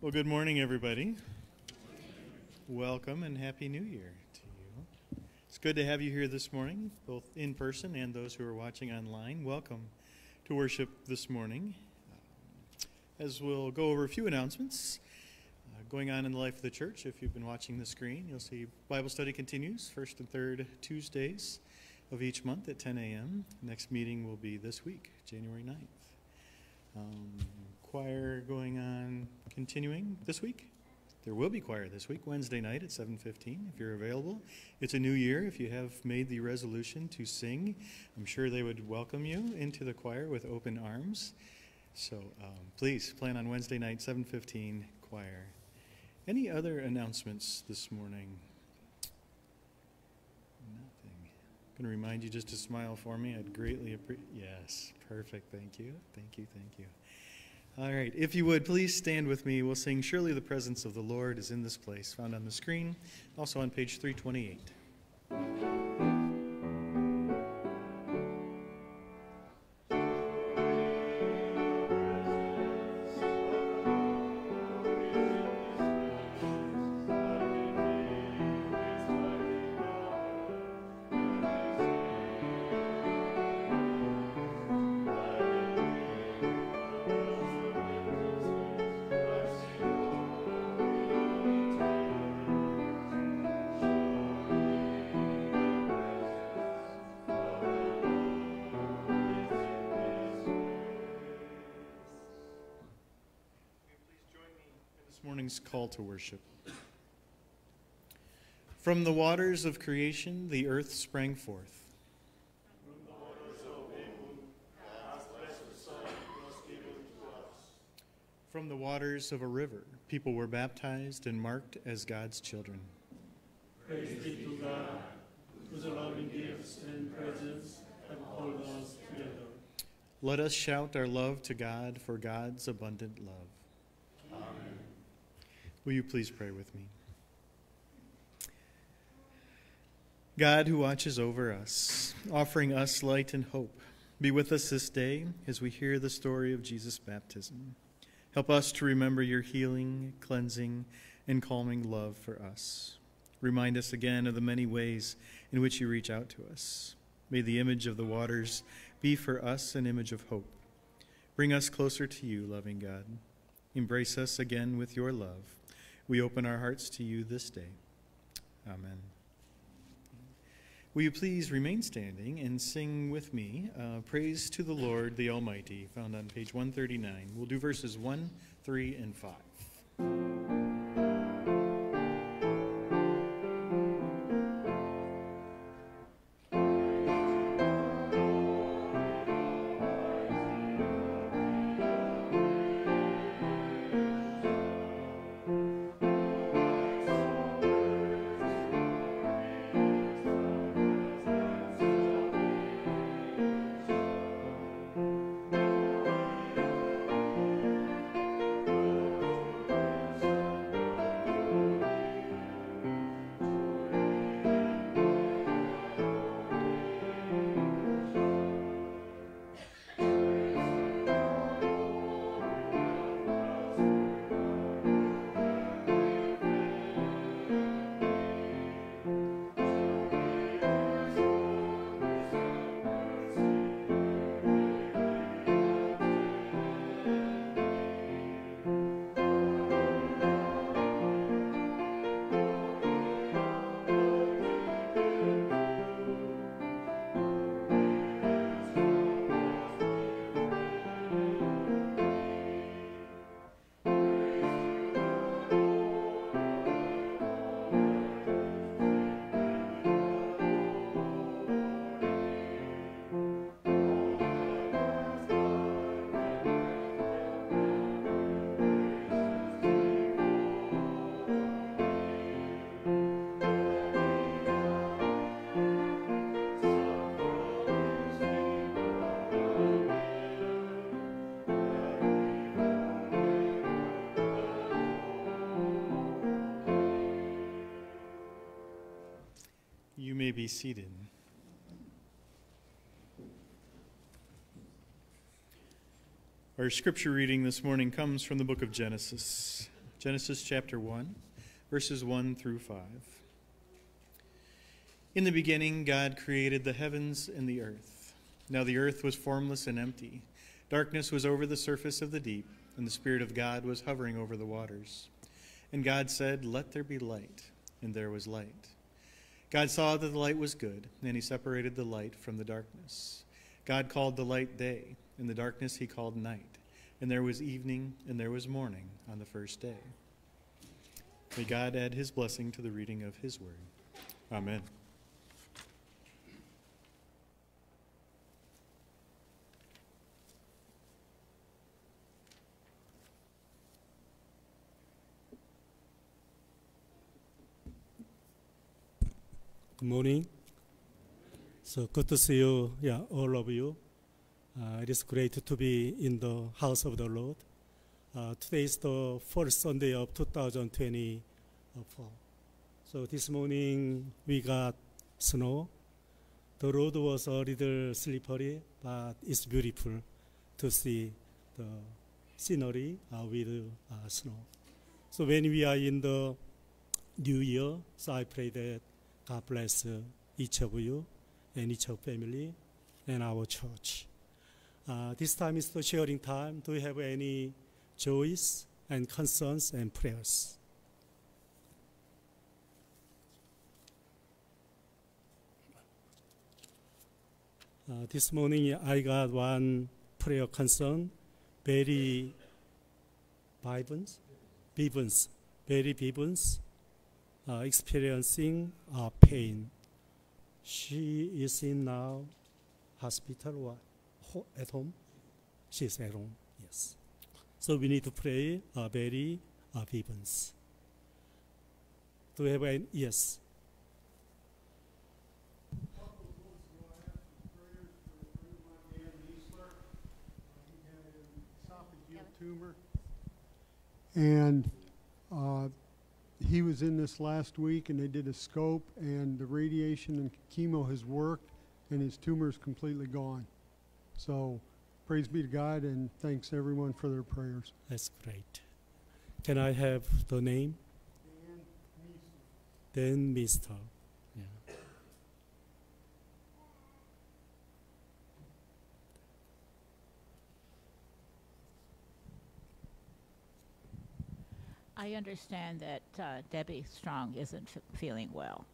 Well, good morning, everybody. Welcome and Happy New Year to you. It's good to have you here this morning, both in person and those who are watching online. Welcome to worship this morning. As we'll go over a few announcements going on in the life of the church. If you've been watching the screen, you'll see Bible study continues first and third Tuesdays of each month at 10 a.m. Next meeting will be this week, January 9th. Choir going on, continuing this week. There will be choir this week, Wednesday night at 7:15, if you're available. It's a new year. If you have made the resolution to sing, I'm sure they would welcome you into the choir with open arms. So please plan on Wednesday night, 7:15, choir. Any other announcements this morning? Nothing. I'm going to remind you just to smile for me. I'd greatly appreciate. Yes, perfect. Thank you. Thank you. Thank you. All right, if you would, please stand with me. We'll sing Surely the Presence of the Lord is in this place, found on the screen, also on page 328. Call to worship. From the waters of creation, the earth sprang forth. From the waters of Abel, God's blessed Son was given to us. From the waters of a river, people were baptized and marked as God's children. Praise be to God, whose loving gifts and presence have called us together. Let us shout our love to God for God's abundant love. Amen. Will you please pray with me? God, who watches over us, offering us light and hope, be with us this day as we hear the story of Jesus' baptism. Help us to remember your healing, cleansing, and calming love for us. Remind us again of the many ways in which you reach out to us. May the image of the waters be for us an image of hope. Bring us closer to you, loving God. Embrace us again with your love. We open our hearts to you this day. Amen. Will you please remain standing and sing with me Praise to the Lord the Almighty, found on page 139. We'll do verses 1, 3, and 5. You may be seated. Our scripture reading this morning comes from the book of Genesis, Genesis chapter 1, verses 1 through 5. In the beginning, God created the heavens and the earth. Now the earth was formless and empty. Darkness was over the surface of the deep, and the Spirit of God was hovering over the waters. And God said, "Let there be light," and there was light. God saw that the light was good, and he separated the light from the darkness. God called the light day, and the darkness he called night. And there was evening, and there was morning on the first day. May God add his blessing to the reading of his word. Amen. Good morning. So good to see you, all of you. It is great to be in the house of the Lord. Today is the first Sunday of 2024. So this morning we got snow. The road was a little slippery, but it's beautiful to see the scenery with snow. So when we are in the new year, so I pray that God bless each of you and each of family and our church. This time is the sharing time. Do you have any joys and concerns and prayers? This morning I got one prayer concern. Very Bivens, experiencing pain. She is in now hospital or at home? She is at home, yes. So we need to pray very Bivens. Do we have any? Yes. Tumor, and he was in this last week, and they did a scope, and the radiation and chemo has worked, and his tumor is completely gone. So praise be to God, and thanks everyone for their prayers. That's great. Can I have the name? Dan Mr. Yeah. I understand that Debbie Strong isn't feeling well.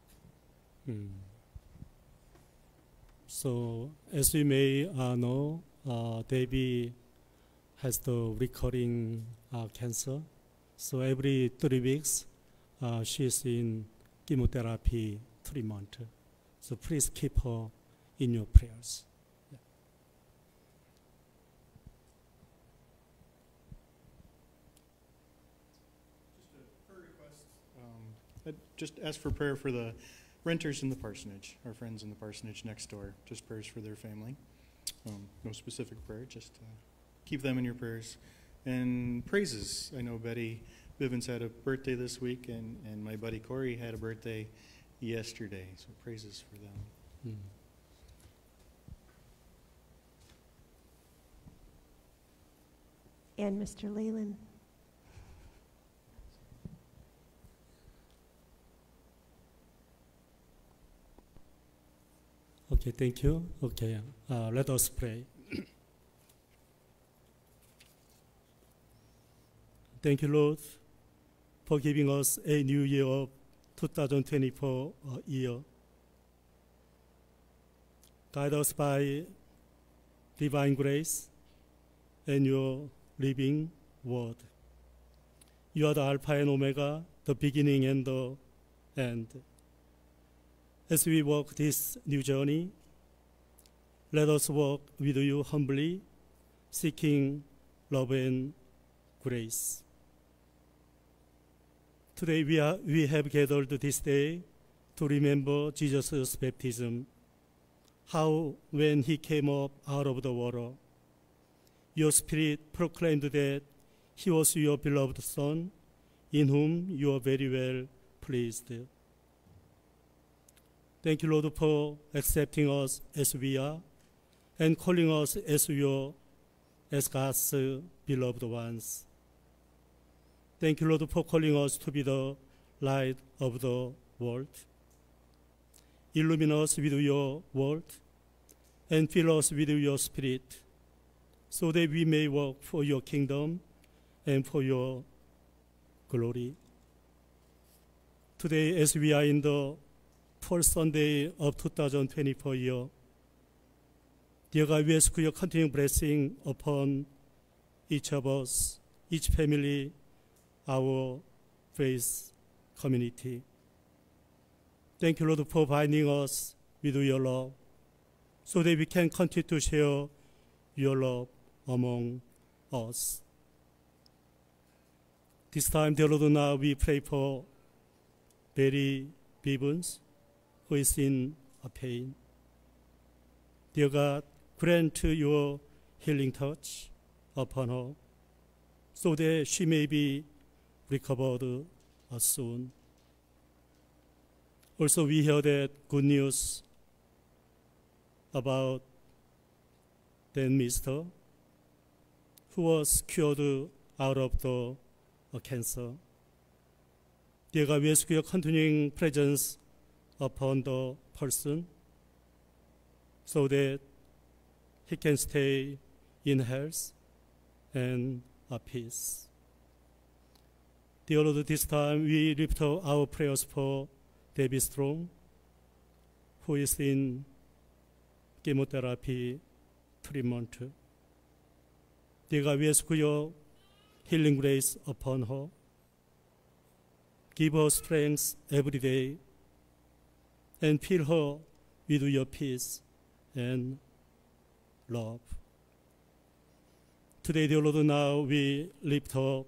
So, as we may know, Debbie has the recurring cancer. So every 3 weeks, she's in chemotherapy treatment. So please keep her in your prayers. Just ask for prayer for the renters in the parsonage, our friends in the parsonage next door. Just prayers for their family. No specific prayer, just keep them in your prayers. And praises. I know Betty Bivens had a birthday this week, and my buddy Corey had a birthday yesterday. So praises for them. And Mr. Leland. Okay, thank you. Okay, let us pray. Thank you, Lord, for giving us a new year of 2024 year. Guide us by divine grace and your living word. You are the Alpha and Omega, the beginning and the end. As we walk this new journey, let us walk with you humbly, seeking love and grace. Today we have gathered this day to remember Jesus' baptism, how when he came up out of the water, your spirit proclaimed that he was your beloved Son, in whom you are very well pleased. Thank you, Lord, for accepting us as we are and calling us as God's beloved ones. Thank you, Lord, for calling us to be the light of the world. Illumine us with your word and fill us with your spirit so that we may work for your kingdom and for your glory. Today, as we are in the first Sunday of 2024 year, dear God, we ask your continuing blessing upon each of us, each family, our faith community. Thank you, Lord, for binding us with your love so that we can continue to share your love among us. This time, dear Lord, now we pray for Barry Bivens, who is in pain. Dear God, grant your healing touch upon her so that she may be recovered soon. Also, we hear that good news about Dan Mister, who was cured out of the cancer. Dear God, we ask your continuing presence upon the person so that he can stay in health and peace. Dear Lord, this time we lift up our prayers for Debbie Strong, who is in chemotherapy treatment. Dear God, we ask your healing grace upon her. Give her strength every day and fill her with your peace and love. Today, dear Lord, now we lift up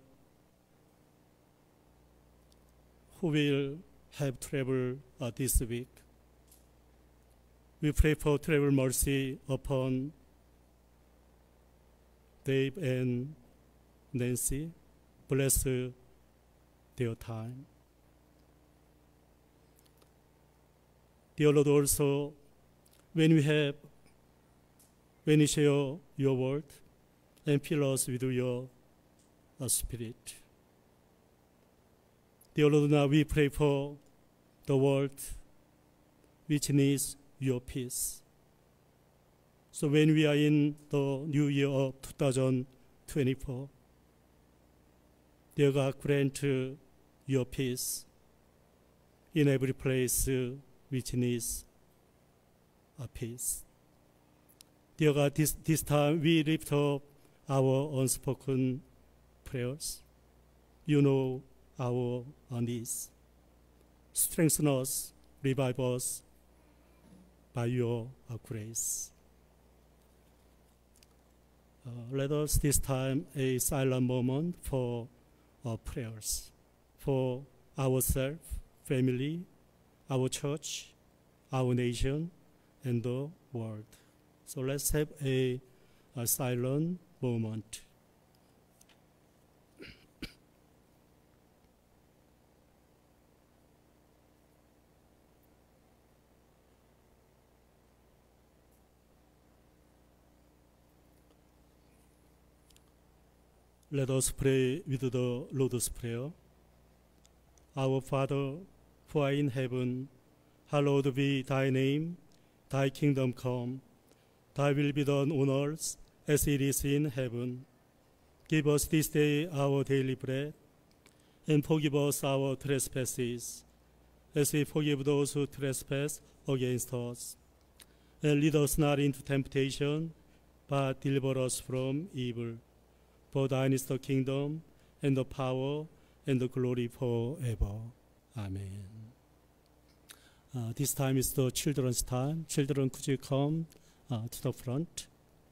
who will have travel this week. We pray for travel mercy upon Dave and Nancy. Bless their time. Dear Lord, also, when you share your word and fill us with your spirit. Dear Lord, now we pray for the world which needs your peace. So when we are in the new year of 2024, dear God, grant your peace in every place which needs a peace. Dear God, this time we lift up our unspoken prayers. You know our needs. Strengthen us, revive us by your grace. Let us this time a silent moment for our prayers, for ourselves, family, our church, our nation, and the world. So let's have a silent moment. Let us pray with the Lord's Prayer. Our Father, who art in heaven, hallowed be thy name. Thy kingdom come. Thy will be done on earth as it is in heaven. Give us this day our daily bread, and forgive us our trespasses, as we forgive those who trespass against us. And lead us not into temptation, but deliver us from evil. For thine is the kingdom, and the power, and the glory forever. Amen. This time is the children's time. Children, could you come to the front?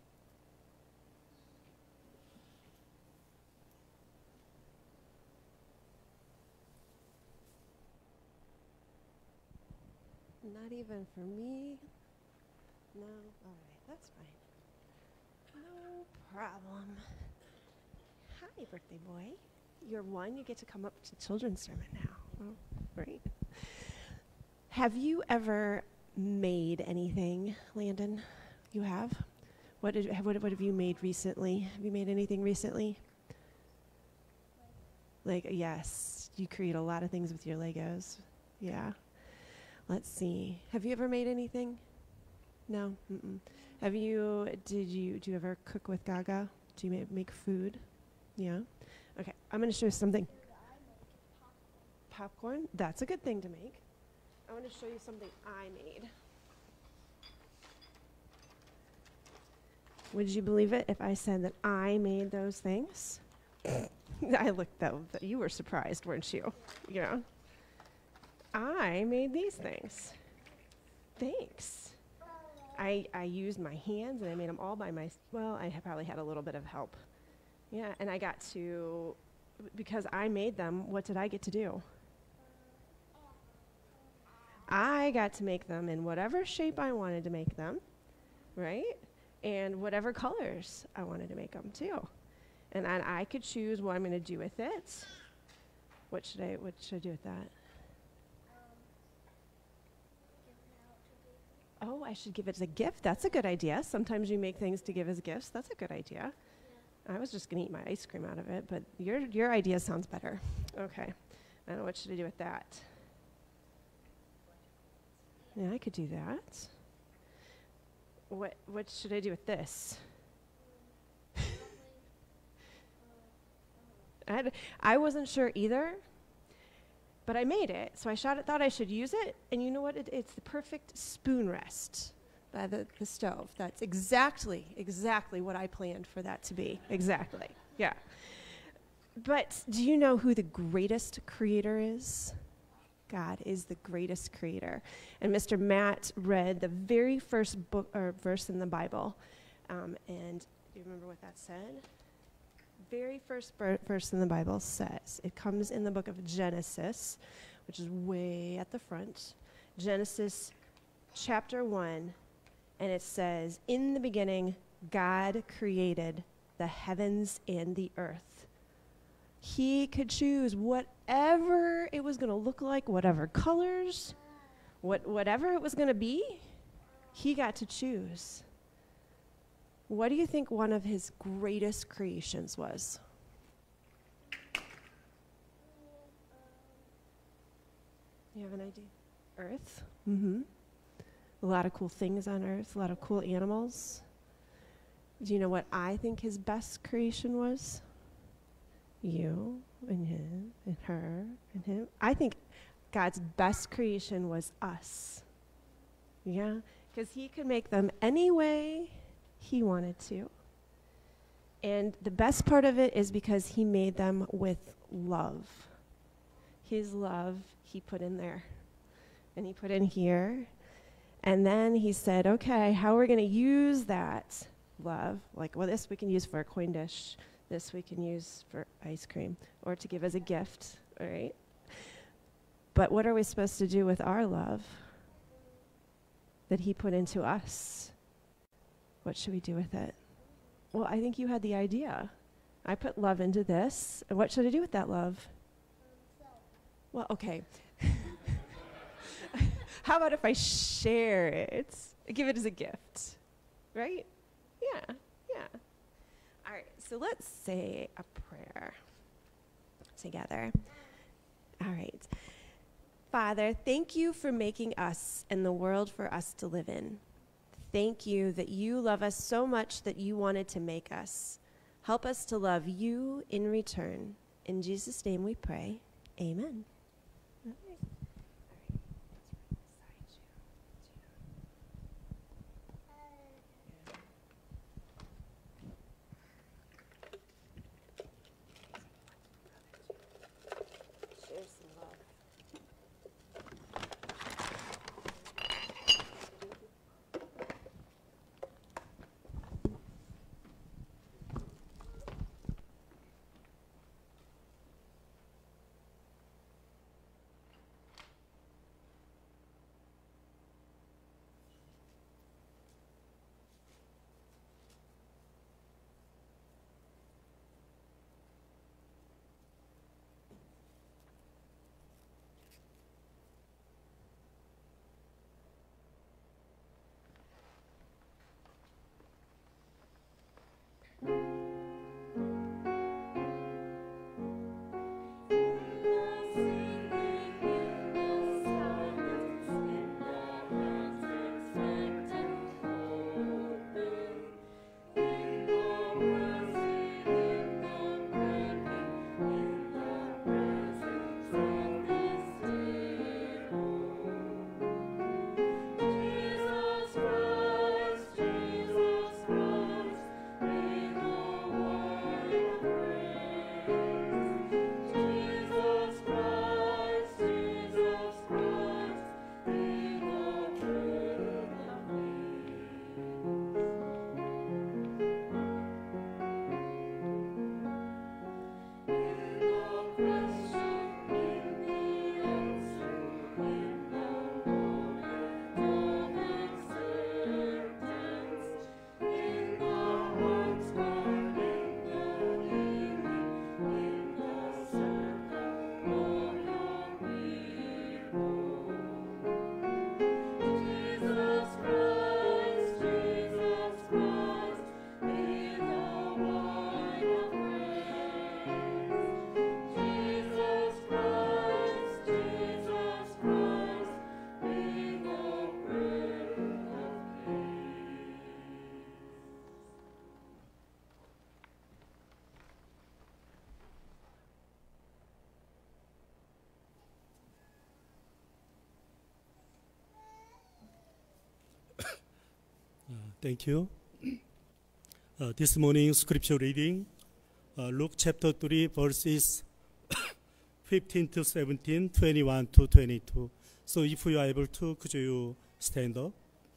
Not even for me? No? All right, that's fine. No problem. Hi, birthday boy. You're one, you get to come up to children's sermon now. Oh, great. Have you ever made anything, Landon? You have? What have you made recently? Have you made anything recently? Like, yes, you create a lot of things with your Legos. Yeah. Let's see. Have you ever made anything? No? Mm-mm. Do you ever cook with Gaga? Do you make food? Yeah? Okay, I'm going to show you something. Popcorn? That's a good thing to make. I want to show you something I made. Would you believe it if I said that I made those things? I looked that you were surprised, weren't you? You know, I made these things. Thanks. I used my hands and I made them all by well, I probably had a little bit of help. Yeah, and I got to, because I made them, what did I get to do? I got to make them in whatever shape I wanted to make them, right? And whatever colors I wanted to make them too. And I could choose what I'm going to do with it. What should I do with that? Oh, I should give it as a gift. That's a good idea. Sometimes you make things to give as gifts. That's a good idea. I was just going to eat my ice cream out of it, but your idea sounds better. Okay. I don't know, what should I do with that? Yeah, I could do that. What should I do with this? I wasn't sure either, but I made it. So I thought I should use it, and you know what? It's the perfect spoon rest by the stove. That's exactly what I planned for that to be. Exactly, yeah. But do you know who the greatest creator is? God is the greatest creator. And Mr. Matt read the very first book or verse in the Bible. And do you remember what that said? Very first verse in the Bible says, it comes in the book of Genesis, which is way at the front. Genesis chapter 1, and it says, in the beginning, God created the heavens and the earth. He could choose whatever it was going to look like, whatever colors, whatever it was going to be, he got to choose. What do you think one of his greatest creations was? You have an idea? Earth? Mm-hmm. A lot of cool things on Earth, a lot of cool animals. Do you know what I think his best creation was? You and him and her and him. I think God's best creation was us. Yeah? Because he could make them any way he wanted to. And the best part of it is because he made them with love. His love he put in there. And he put in here. And then he said, okay, how are we going to use that love? Like, well, this we can use for a coin dish. This we can use for ice cream or to give as a gift, all right? But what are we supposed to do with our love that he put into us? What should we do with it? Well, I think you had the idea. I put love into this. And what should I do with that love? Well, okay. How about if I share it? Give it as a gift, right? Yeah. All right, so let's say a prayer together. All right. Father, thank you for making us and the world for us to live in. Thank you that you love us so much that you wanted to make us. Help us to love you in return. In Jesus' name we pray. Amen. Thank you. This morning scripture reading, Luke chapter 3, verses 15 to 17, 21 to 22. So if you are able to, could you stand up?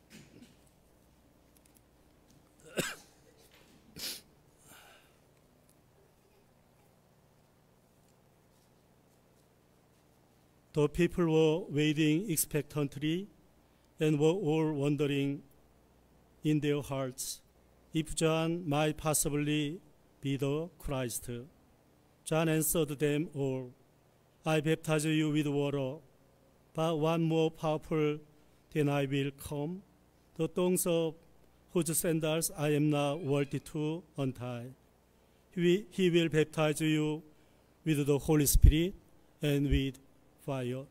The people were waiting expectantly and were all wondering in their hearts if John might possibly be the Christ. John answered them all, I baptize you with water, but one more powerful than I will come, the thongs of whose sandals I am not worthy to untie. He will baptize you with the Holy Spirit and with fire.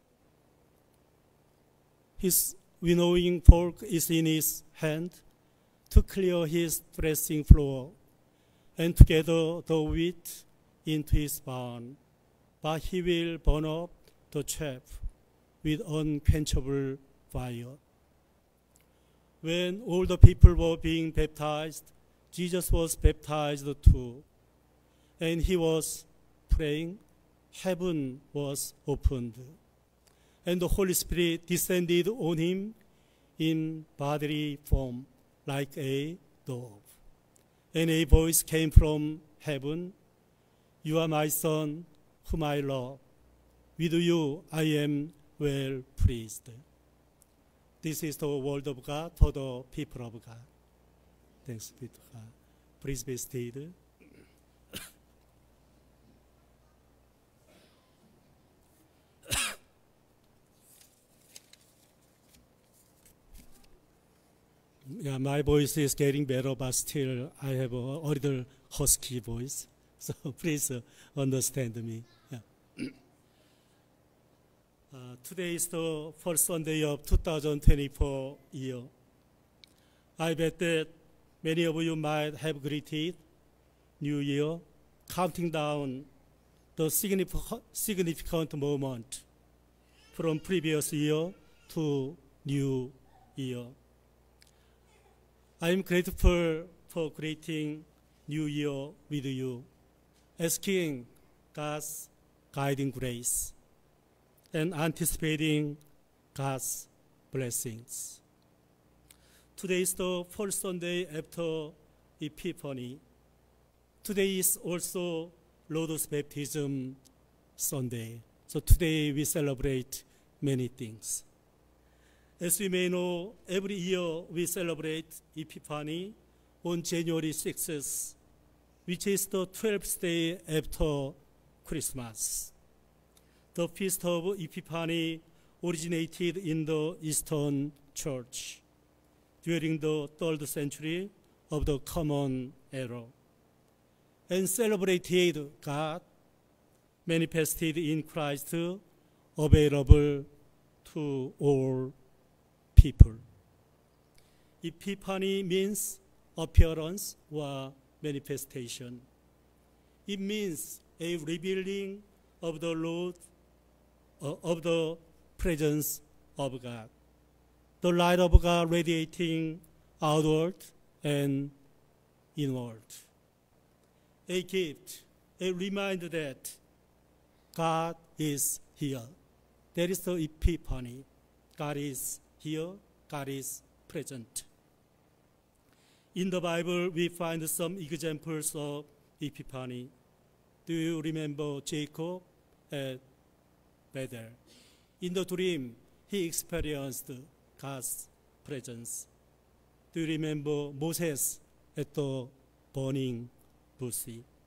His winnowing fork is in his hand to clear his threshing floor and to gather the wheat into his barn, but he will burn up the chaff with unquenchable fire. When all the people were being baptized, Jesus was baptized too, and he was praying. Heaven was opened, and the Holy Spirit descended on him in bodily form like a dove. And a voice came from heaven, You are my Son, whom I love. With you I am well pleased. This is the word of God for the people of God. Thanks be to God. Please be seated. Yeah, my voice is getting better, but still I have a little husky voice. So please understand me. Yeah. Today is the first Sunday of 2024 year. I bet that many of you might have greeted New Year, counting down the significant moment from previous year to New Year. I am grateful for greeting New Year with you, asking God's guiding grace and anticipating God's blessings. Today is the first Sunday after Epiphany. Today is also Lord's Baptism Sunday. So today we celebrate many things. As we may know, every year we celebrate Epiphany on January 6th, which is the 12th day after Christmas. The Feast of Epiphany originated in the Eastern Church during the 3rd century of the Common Era and celebrated God manifested in Christ, available to all people. Epiphany means appearance or manifestation. It means a revealing of the Lord, of the presence of God, the light of God radiating outward and inward. A gift, a reminder that God is here. That is the Epiphany. God is here, God is present. In the Bible, we find some examples of Epiphany. Do you remember Jacob at Bethel? In the dream, he experienced God's presence. Do you remember Moses at the burning bush?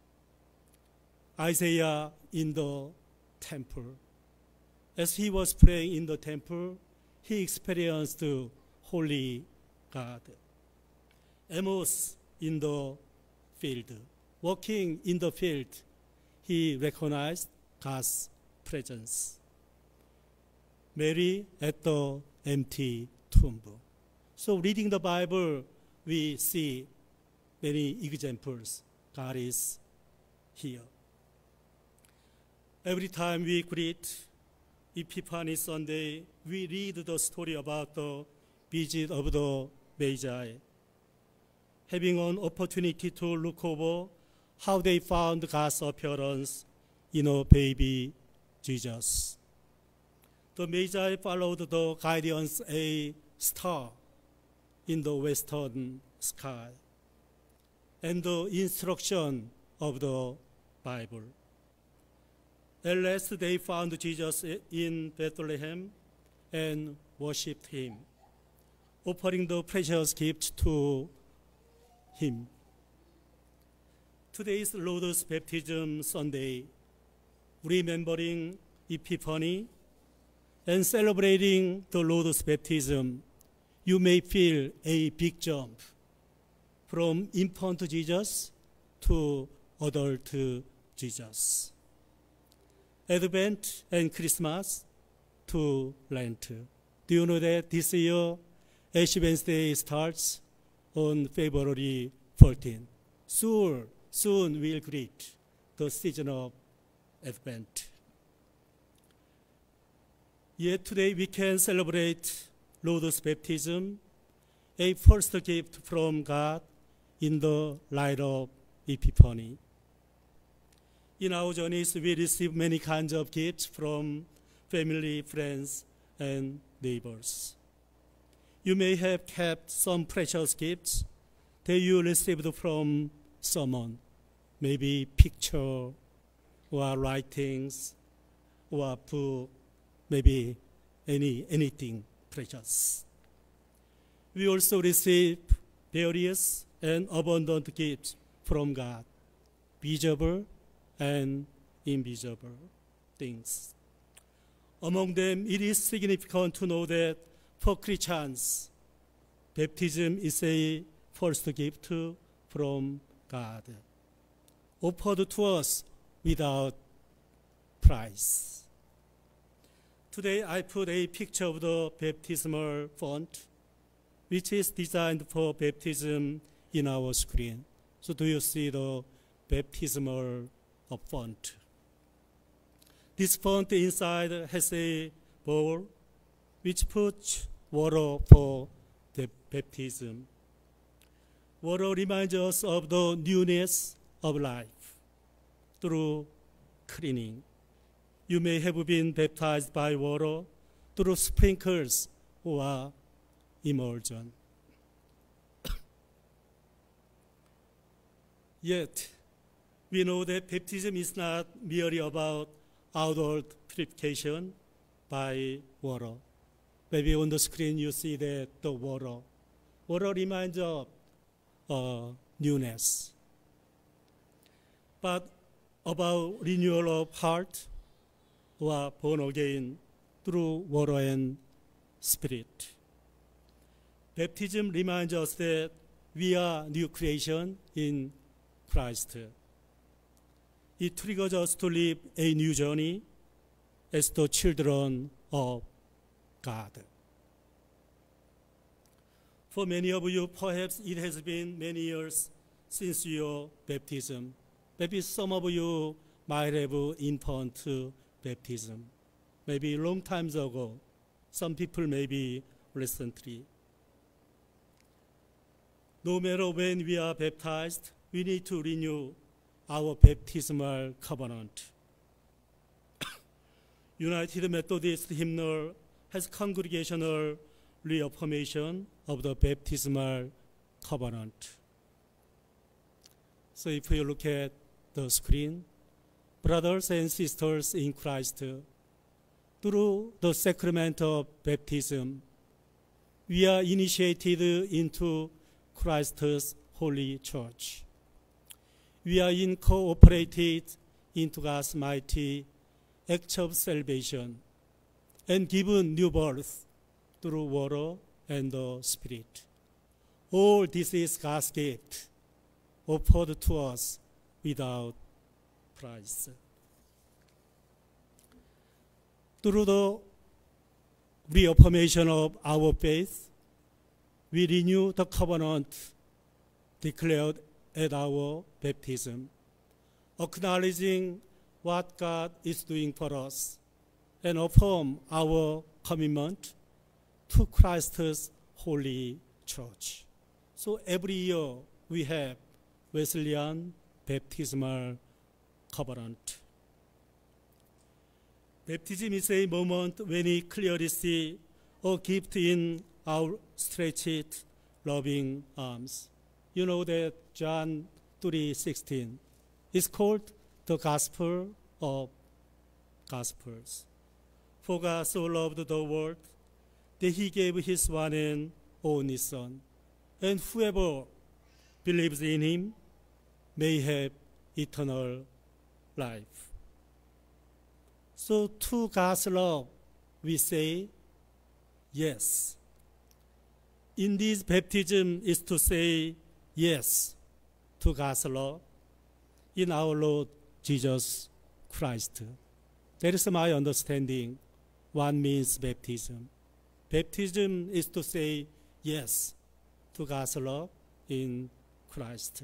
Isaiah in the temple. As he was praying in the temple, he experienced the holy God. Amos in the field. Walking in the field, he recognized God's presence. Mary at the empty tomb. So reading the Bible, we see many examples. God is here. Every time we greet Epiphany Sunday, we read the story about the visit of the Magi having an opportunity to look over how they found God's appearance in a baby Jesus. The Magi followed the guidance a star in the western sky and the instruction of the Bible. At last they found Jesus in Bethlehem and worshipped him, offering the precious gift to him. Today is Lord's Baptism Sunday, remembering Epiphany and celebrating the Lord's baptism. You may feel a big jump from infant Jesus to adult Jesus. Advent and Christmas to Lent. Do you know that this year Ash Wednesday starts on February 14th? Soon we'll greet the season of Advent. Yet today we can celebrate Lord's baptism, a first gift from God in the light of Epiphany. In our journeys, we receive many kinds of gifts from family, friends, and neighbors. You may have kept some precious gifts that you received from someone, maybe picture or writings or book, maybe anything precious. We also receive various and abundant gifts from God, visible and invisible things. Among them, it is significant to know that for Christians, baptism is a first gift from God, offered to us without price. Today I put a picture of the baptismal font, which is designed for baptism in our screen. So do you see the baptismal font? This font inside has a bowl which puts water for the baptism. Water reminds us of the newness of life through cleaning. You may have been baptized by water through sprinkles or immersion. Yet, we know that baptism is not merely about outward purification by water. Maybe on the screen you see that the water reminds of newness. But about renewal of heart or born again through water and spirit. Baptism reminds us that we are new creation in Christ. It triggers us to live a new journey as the children of God. For many of you, perhaps it has been many years since your baptism. Maybe some of you might have infant baptism, maybe a long time ago. Some people maybe recently. No matter when we are baptized, we need to renew our baptismal covenant. United Methodist Hymnal has congregational reaffirmation of the baptismal covenant. So if you look at the screen, brothers and sisters in Christ, through the sacrament of baptism, we are initiated into Christ's holy church. We are incorporated into God's mighty act of salvation and given new birth through water and the Spirit. All this is God's gift offered to us without price. Through the reaffirmation of our faith, we renew the covenant declared at our baptism, acknowledging what God is doing for us and affirm our commitment to Christ's holy church. So every year we have Wesleyan baptismal covenant. Baptism is a moment when we clearly see a gift in our stretched, loving arms. You know that John 3:16 is called the Gospel of Gospels. For God so loved the world that he gave his one and only Son, and whoever believes in him may have eternal life. So to God's love, we say yes. In this baptism is to say yes to God's love in our Lord Jesus Christ. That is my understanding what means baptism. Baptism is to say yes to God's love in Christ.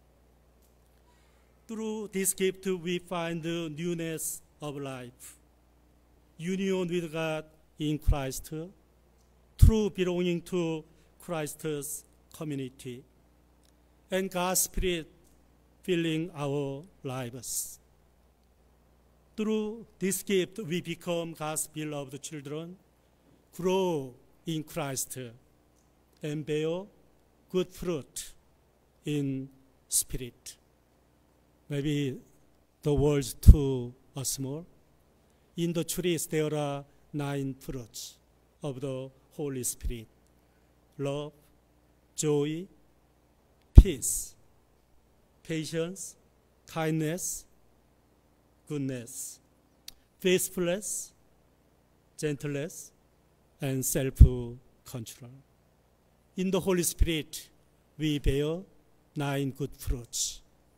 Through this gift, we find the newness of life, union with God in Christ, true belonging to Christ's community, and God's Spirit filling our lives. Through this gift, we become God's beloved children, grow in Christ, and bear good fruit in spirit. Maybe the words too are small. In the trees there are 9 fruits of the Holy Spirit: love, joy, peace, patience, kindness, goodness, faithfulness, gentleness, and self-control. In the Holy Spirit, we bear 9 good fruits.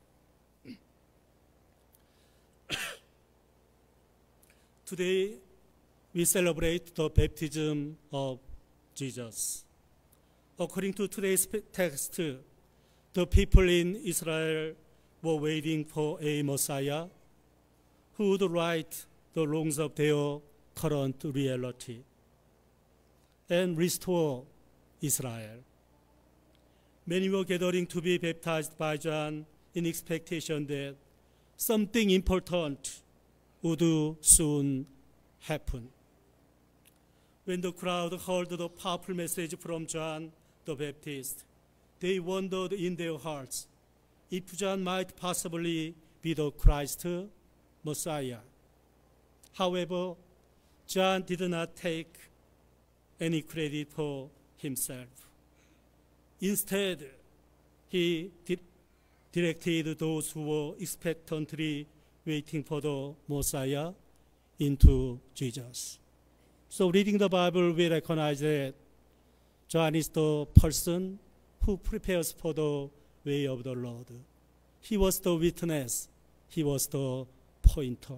Today, we celebrate the baptism of Jesus. According to today's text, the people in Israel were waiting for a Messiah who would right the wrongs of their current reality and restore Israel. Many were gathering to be baptized by John in expectation that something important would soon happen. When the crowd heard the powerful message from John the Baptist, they wondered in their hearts if John might possibly be the Christ, Messiah. However, John did not take any credit for himself. Instead, he directed those who were expectantly waiting for the Messiah into Jesus. So reading the Bible, we recognize that John is the person who prepares for the way of the Lord. He was the witness. He was the pointer.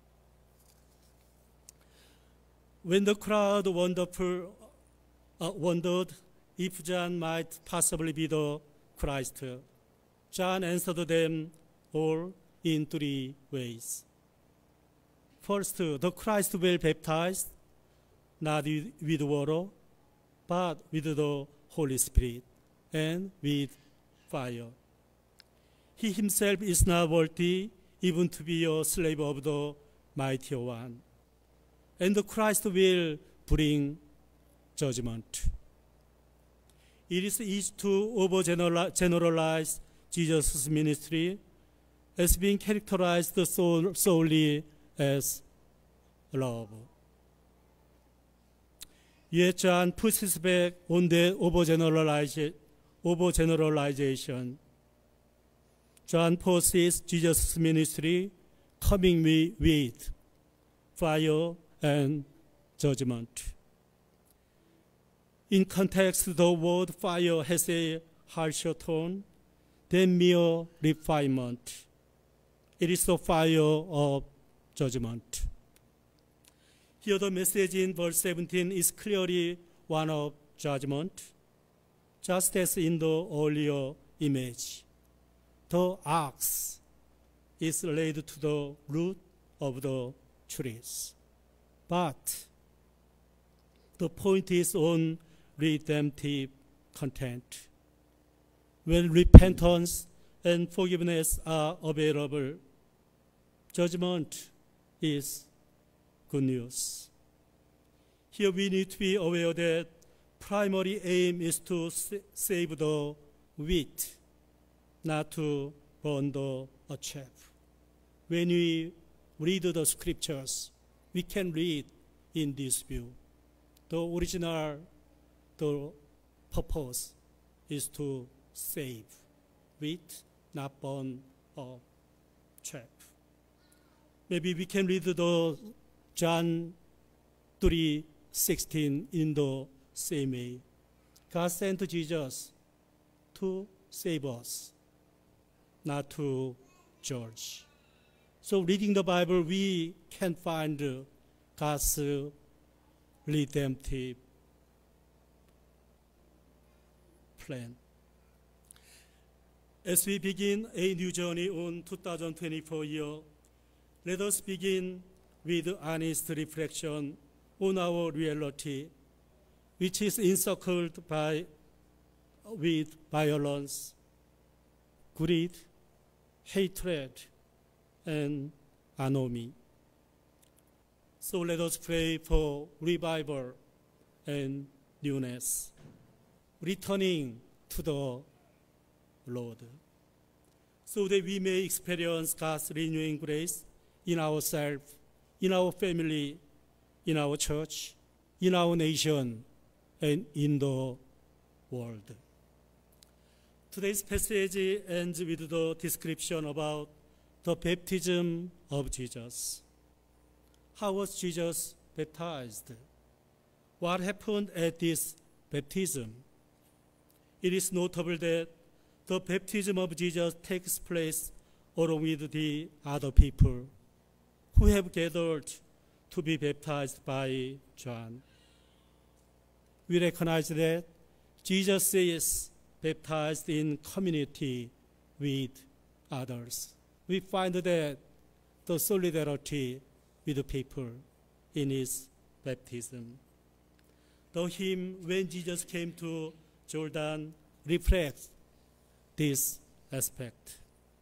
When the crowd wondered if John might possibly be the Christ, John answered them all in 3 ways. First, the Christ will baptize not with water, but with the Holy Spirit and with fire. He himself is not worthy even to be a slave of the mighty one. And the Christ will bring judgment. It is easy to overgeneralize Jesus' ministry as being characterized solely as love. Yet John pushes back on the overgeneralization. John foresees Jesus' ministry coming with fire and judgment. In context, the word fire has a harsher tone than mere refinement. It is the fire of judgment. Here the message in verse 17 is clearly one of judgment, just as in the earlier image. The axe is laid to the root of the trees. But the point is on redemptive content. when repentance and forgiveness are available, judgment is good news. Here we need to be aware that primary aim is to save the wheat, not to burn the chaff. When we read the scriptures, we can read in this view. The original purpose is to save wheat, not burn chaff. Maybe we can read the John 3:16 in the same way. God sent Jesus to save us, not to judge. So reading the Bible, we can find God's redemptive plan. As we begin a new journey on 2024 year, let us begin with honest reflection on our reality, which is encircled with violence, greed, hatred, and anomie. So let us pray for revival and newness, returning to the Lord, so that we may experience God's renewing grace in ourselves, in our family, in our church, in our nation, and in the world. Today's passage ends with the description about the baptism of Jesus. How was Jesus baptized? What happened at this baptism? It is notable that the baptism of Jesus takes place along with the other people who have gathered to be baptized by John. We recognize that Jesus is baptized in community with others. We find that the solidarity with the people in his baptism. The hymn, When Jesus Came to Jordan, reflects this aspect.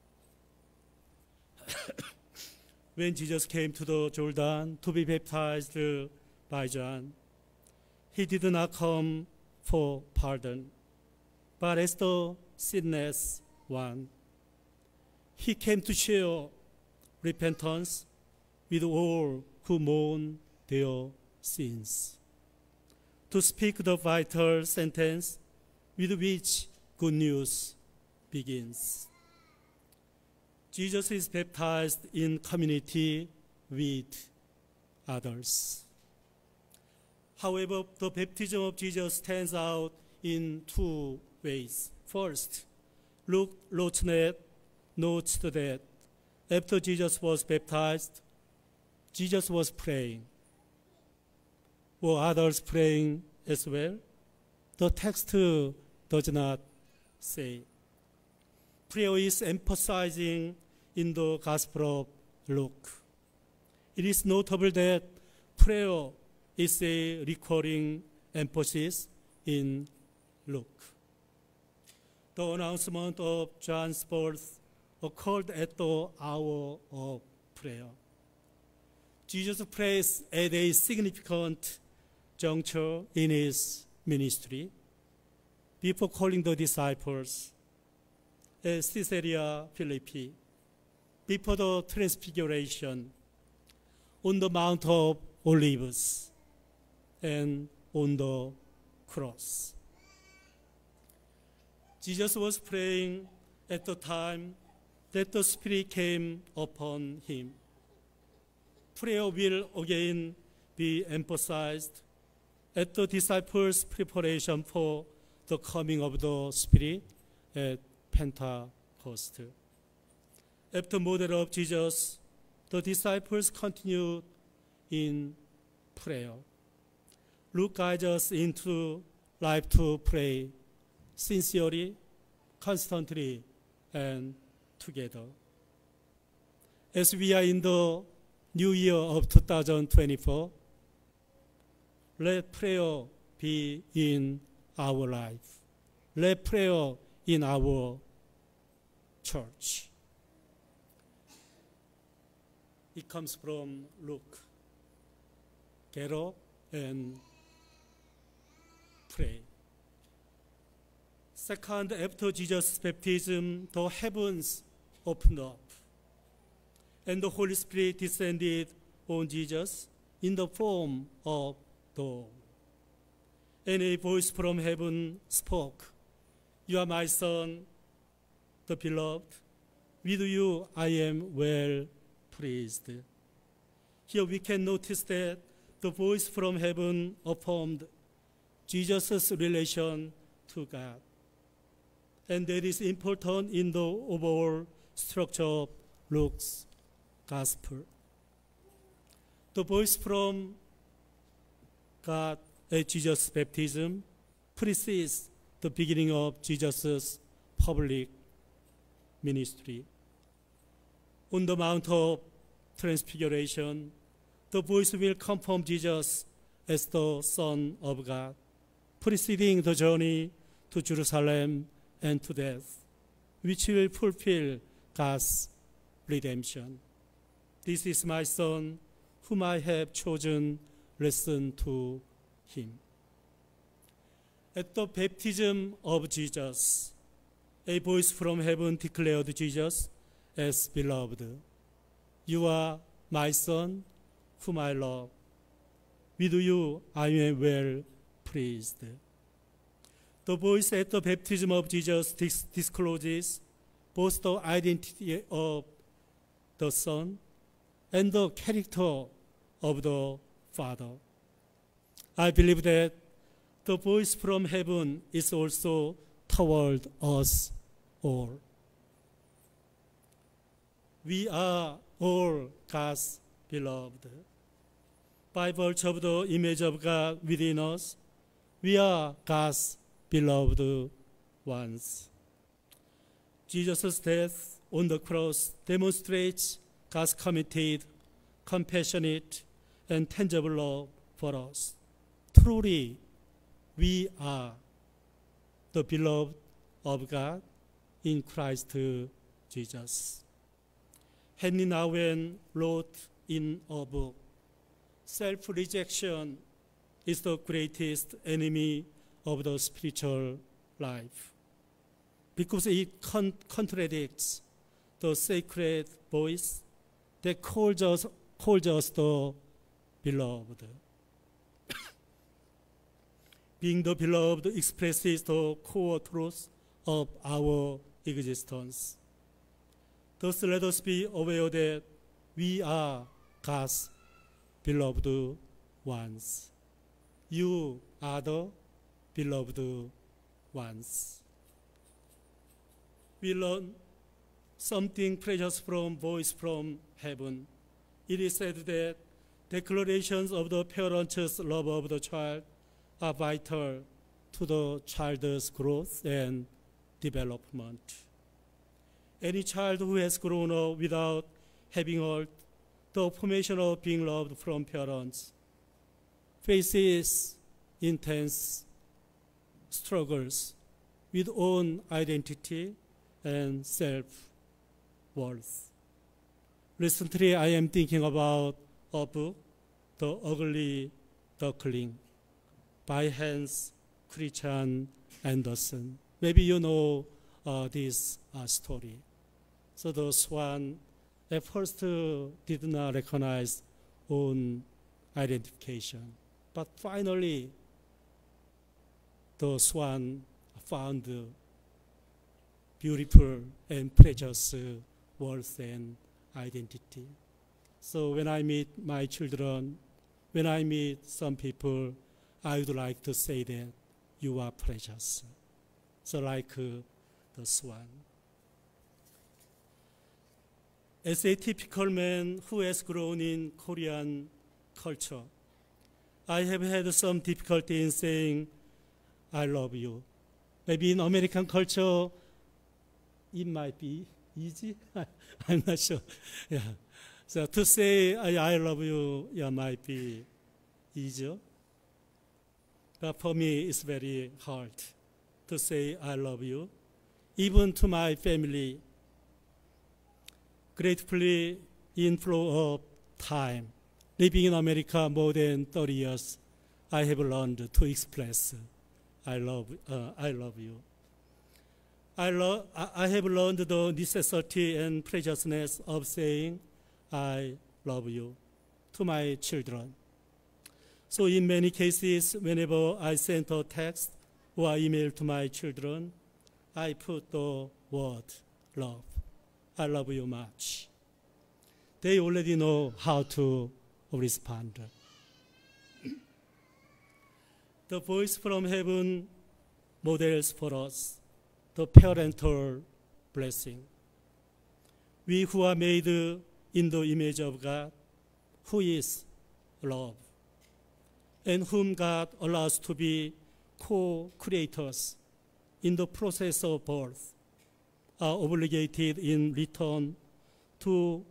When Jesus came to the Jordan to be baptized by John, he did not come for pardon, but as the sinless one. He came to share repentance with all who mourn their sins, to speak the vital sentence with which good news begins. Jesus is baptized in community with others. However, the baptism of Jesus stands out in two ways. First, Luke notes that after Jesus was baptized, Jesus was praying. Were others praying as well? The text does not say. Prayer is emphasizing in the Gospel of Luke. It is notable that prayer is a recurring emphasis in Luke. The announcement of John's birth occurred at the hour of prayer. Jesus prays at a significant juncture in his ministry before calling the disciples at Caesarea Philippi, before the Transfiguration, on the Mount of Olives, and on the cross. Jesus was praying at the time that the Spirit came upon him. Prayer will again be emphasized at the disciples' preparation for the coming of the Spirit at Pentecost. After the model of Jesus, the disciples continued in prayer. Luke guides us into life to pray sincerely, constantly, and together. As we are in the new year of 2024, let prayer be in our life. Let prayer in our church. It comes from Luke. Get up and pray. Second, after Jesus' baptism, the heavens opened up, and the Holy Spirit descended on Jesus in the form of dove. And a voice from heaven spoke, "You are my Son, the beloved. With you I am well pleased." Here we can notice that the voice from heaven affirmed Jesus' relation to God. And that is important in the overall structure of Luke's gospel. The voice from God at Jesus' baptism precedes the beginning of Jesus' public ministry. On the Mount of Transfiguration, the voice will confirm Jesus as the Son of God, preceding the journey to Jerusalem and to death, which will fulfill God's redemption. "This is my Son, whom I have chosen, listen to him." At the baptism of Jesus, a voice from heaven declared Jesus as beloved. "You are my Son, whom I love. With you I am well pleased." The voice at the baptism of Jesus discloses both the identity of the Son and the character of the Father. I believe that the voice from heaven is also toward us all. We are all God's beloved. By virtue of the image of God within us, we are God's beloved ones. Jesus' death on the cross demonstrates God's committed, compassionate, and tangible love for us. Truly, we are the beloved of God in Christ Jesus. Henry Nouwen wrote in a book, "Self-rejection is the greatest enemy of the spiritual life, because it contradicts the sacred voice that calls us the beloved." Being the beloved expresses the core truth of our existence. Thus, let us be aware that we are God's beloved ones. You are the beloved ones. We learn something precious from voice from heaven. It is said that declarations of the parents' love of the child are vital to the child's growth and development. Any child who has grown up without having heard the formation of being loved from parents faces intense struggles with own identity and self-worth. Recently, I am thinking about a book, The Ugly Duckling, by Hans Christian Andersen. Maybe you know this story. So the swan at first did not recognize own identification, but finally the swan found beautiful and precious worth and identity. So when I meet my children, when I meet some people, I would like to say that you are precious. So like the swan. As a typical man who has grown in Korean culture, I have had some difficulty in saying, "I love you." Maybe in American culture, it might be easy. I'm not sure. Yeah. So to say, "I love you," might be easier. But for me, it's very hard to say, "I love you," even to my family. Gratefully, in flow of time, living in America more than 30 years, I have learned to express, I love you. I have learned the necessity and preciousness of saying, I love you to my children. So in many cases, whenever I send a text or email to my children, I put the word love. I love you much. They already know how to respond. The voice from heaven models for us the parental blessing. We who are made in the image of God, who is love, and whom God allows to be co-creators in the process of birth, are obligated in return to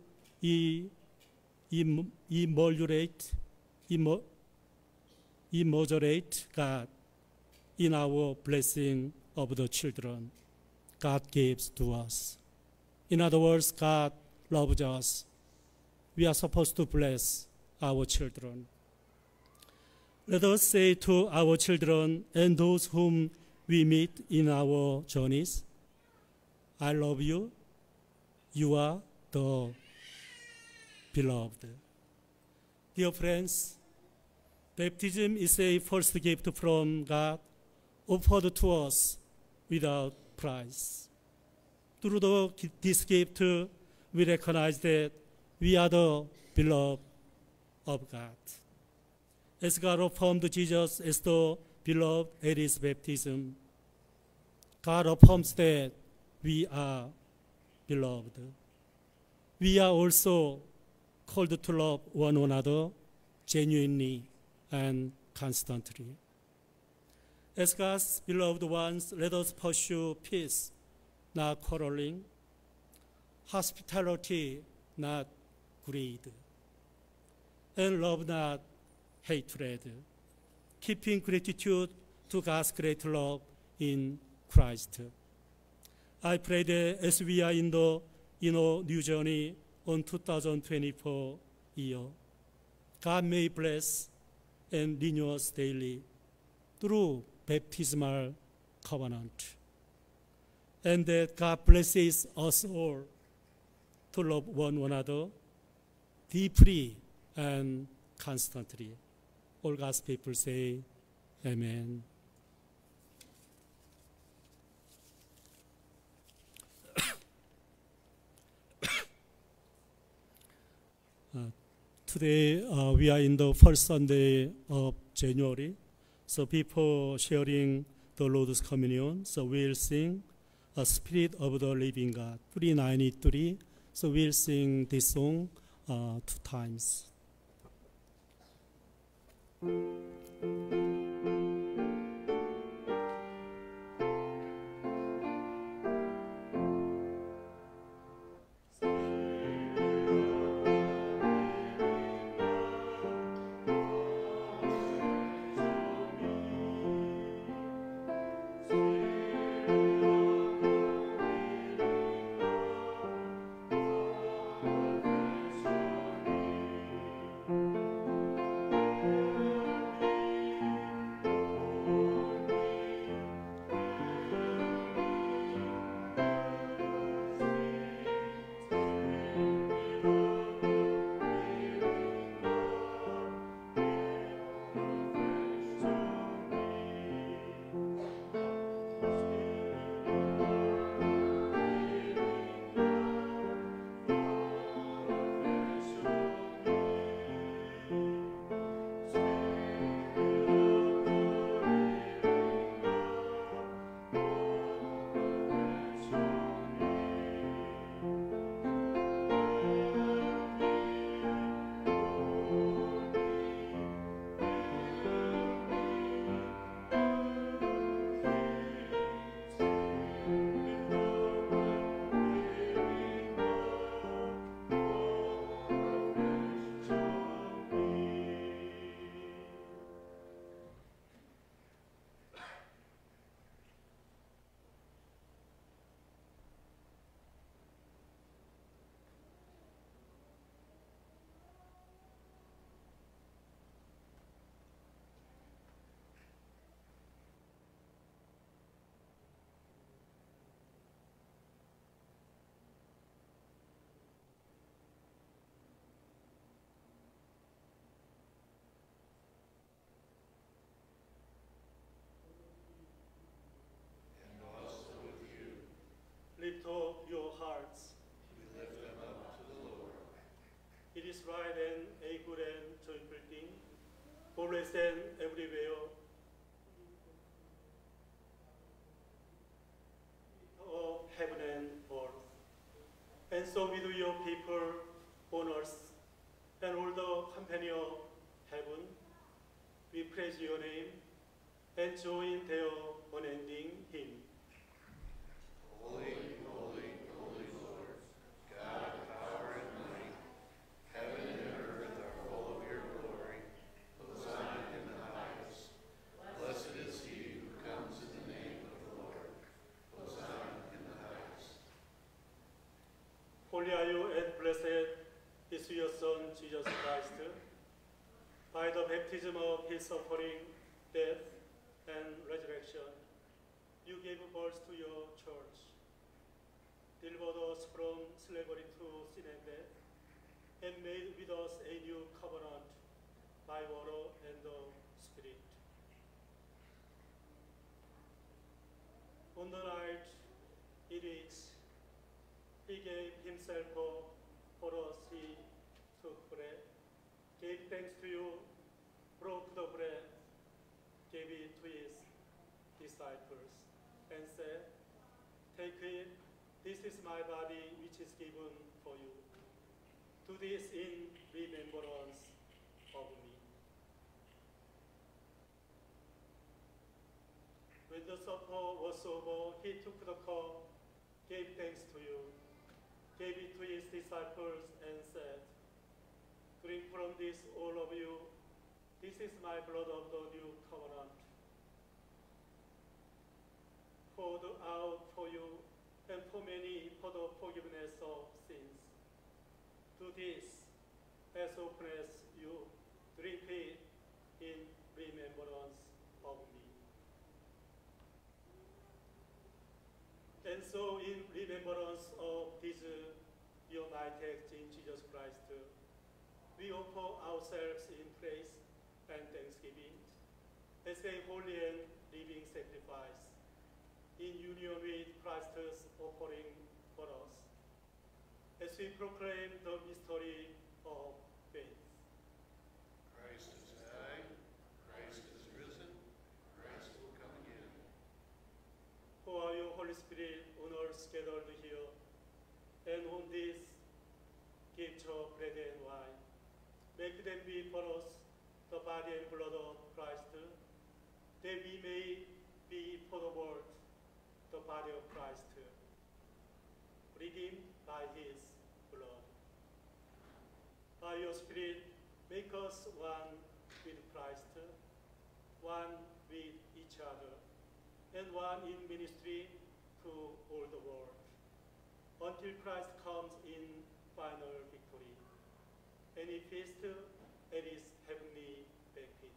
immaculate God in our blessing of the children God gives to us. In other words, God loves us. We are supposed to bless our children. Let us say to our children and those whom we meet in our journeys, I love you. You are the beloved. Dear friends, baptism is a first gift from God offered to us without price. Through this gift, we recognize that we are the beloved of God. As God affirmed Jesus as the beloved at his baptism, God affirms that we are beloved. We are also called to love one another genuinely and constantly. As God's beloved ones, let us pursue peace, not quarreling, hospitality, not greed, and love, not hatred, keeping gratitude to God's great love in Christ. I pray that as we are in the new journey on 2024 year, God may bless and renew us daily through baptismal covenant, and that God blesses us all to love one another deeply and constantly. All God's people say, Amen. Today we are in the first Sunday of January. So before sharing the Lord's Communion, so we'll sing a Spirit of the Living God, 393. So we'll sing this song 2 times. is right and a good and joyful thing, always and everywhere. Of heaven and earth. And so with your people on earth and all the company of heaven, we praise your name and join their unending hymn. Holy, holy, holy Lord, God of power and might, heaven and earth are full of your glory. Hosanna in the highest. Blessed is he who comes in the name of the Lord. Hosanna in the highest. Holy are you and blessed is your Son, Jesus Christ. By the baptism of his suffering, death, and resurrection, you gave birth to your church, delivered us from slavery to sin and death, and made with us a new covenant by water and the Spirit. On the night it is, he gave himself up for us, he took bread, gave thanks to you, broke the bread, gave it to his disciples, and said, "Take it, this is my body which is given for you. Do this in remembrance of me." When the supper was over, he took the cup, gave thanks to you, gave it to his disciples, and said, "Drink from this, all of you. This is my blood of the new covenant, poured out for you and for many for the forgiveness of sins. Do this as often as you drink it in remembrance of me." And so in remembrance of this your mighty act in Jesus Christ, we offer ourselves in praise and thanksgiving as a holy and living sacrifice in union with Christ's offering for us, as we proclaim the mystery of faith. Christ is died, Christ is risen, Christ will come again. Pour out your Holy Spirit on us gathered here, and on this gift of bread and wine. Make them be for us the body and blood of Christ, that we may be for the world the body of Christ, redeemed by his blood. By your Spirit, make us one with Christ, one with each other, and one in ministry to all the world, until Christ comes in final victory, and he feasts at his heavenly banquet.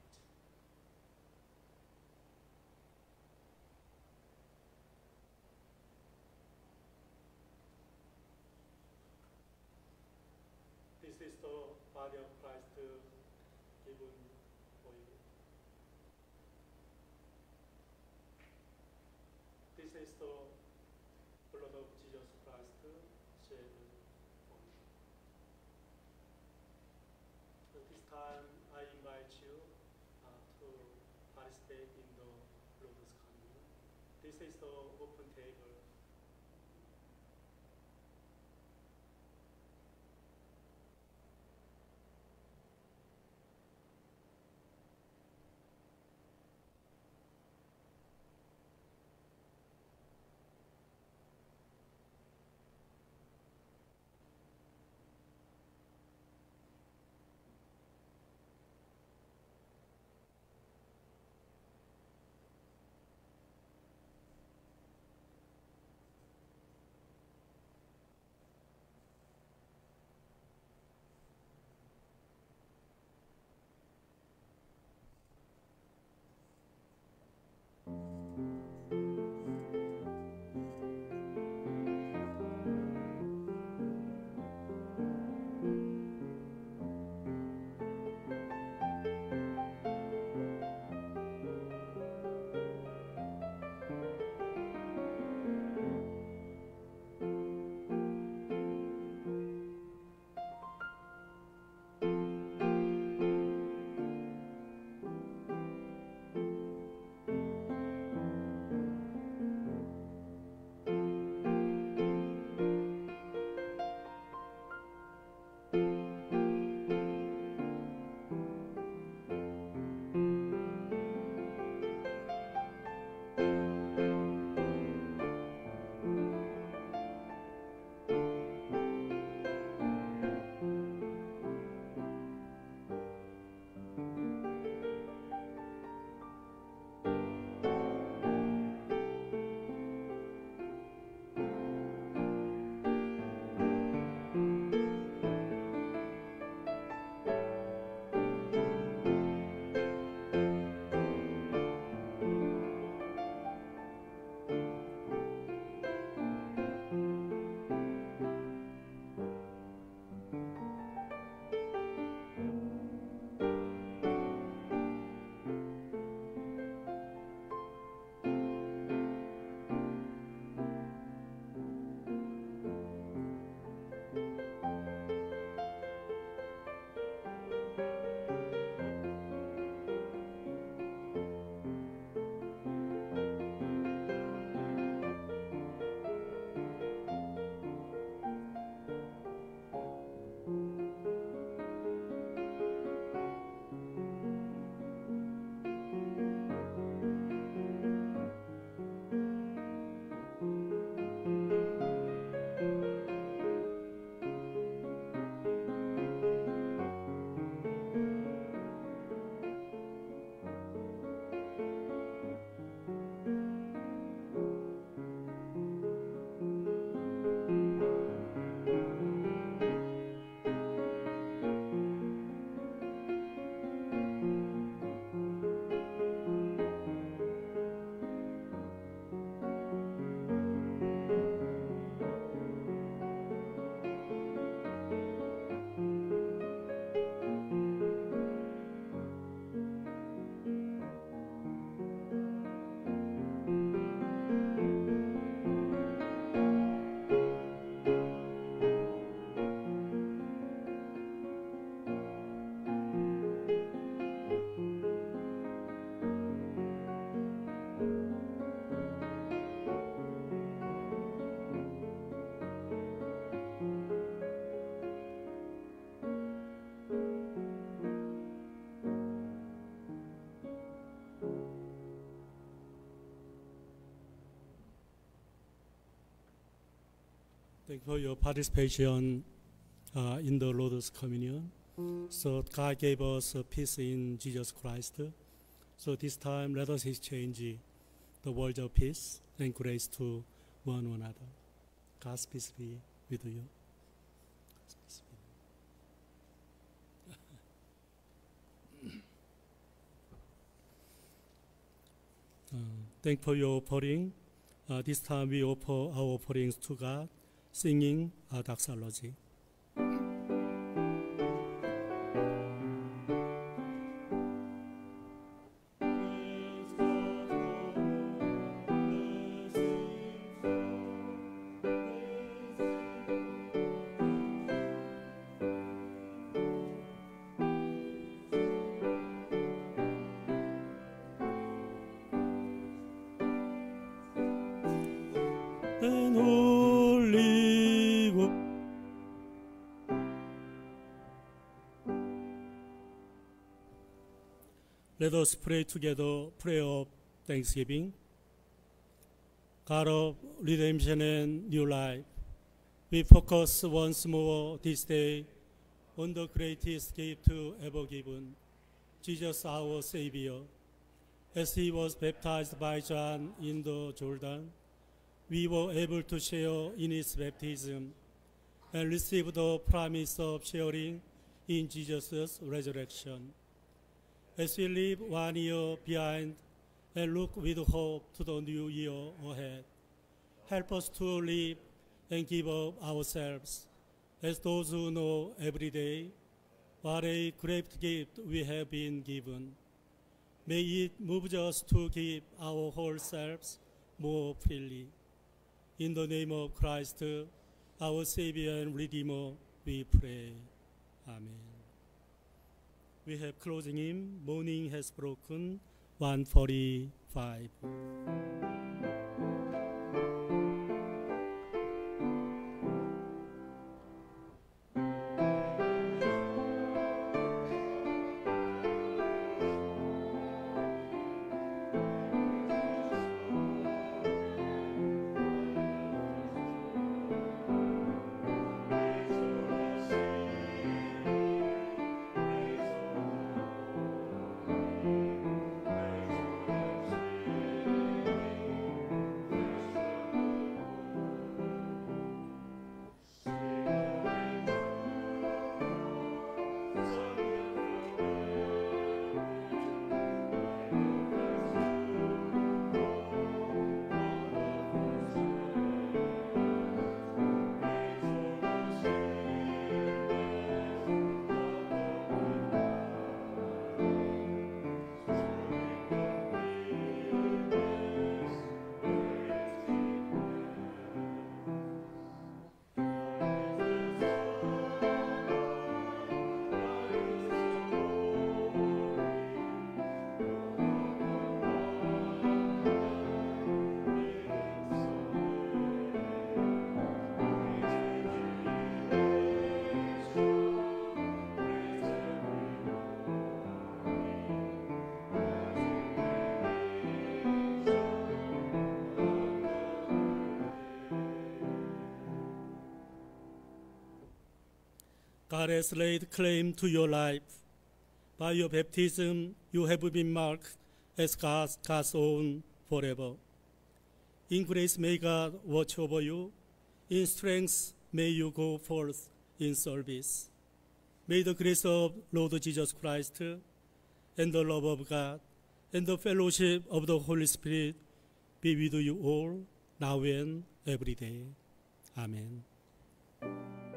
This is the body of Christ given for you. This is the blood of Jesus Christ shed for you. At this time, I invite you to participate in the Lord's Communion. This is the open table. Thank you for your participation in the Lord's Communion. So God gave us peace in Jesus Christ. So this time let us exchange the words of peace and grace to one another. God's peace be with you. God's peace be with you. Thank you for your offering. This time we offer our offerings to God, singing a doxology. And 올리고 Let us pray together, prayer of thanksgiving. God of redemption and new life, we focus once more this day on the greatest gift ever given, Jesus our Savior. As he was baptized by John in the Jordan, we were able to share in his baptism and receive the promise of sharing in Jesus' resurrection. As we leave 1 year behind and look with hope to the new year ahead, help us to live and give up ourselves as those who know every day what a great gift we have been given. May it move us to give our whole selves more freely. In the name of Christ, our Savior and Redeemer, we pray. Amen. We have closing hymn, Morning Has Broken, 145. God has laid claim to your life. By your baptism, you have been marked as God's own forever. In grace, may God watch over you. In strength, may you go forth in service. May the grace of Lord Jesus Christ and the love of God and the fellowship of the Holy Spirit be with you all, now and every day. Amen.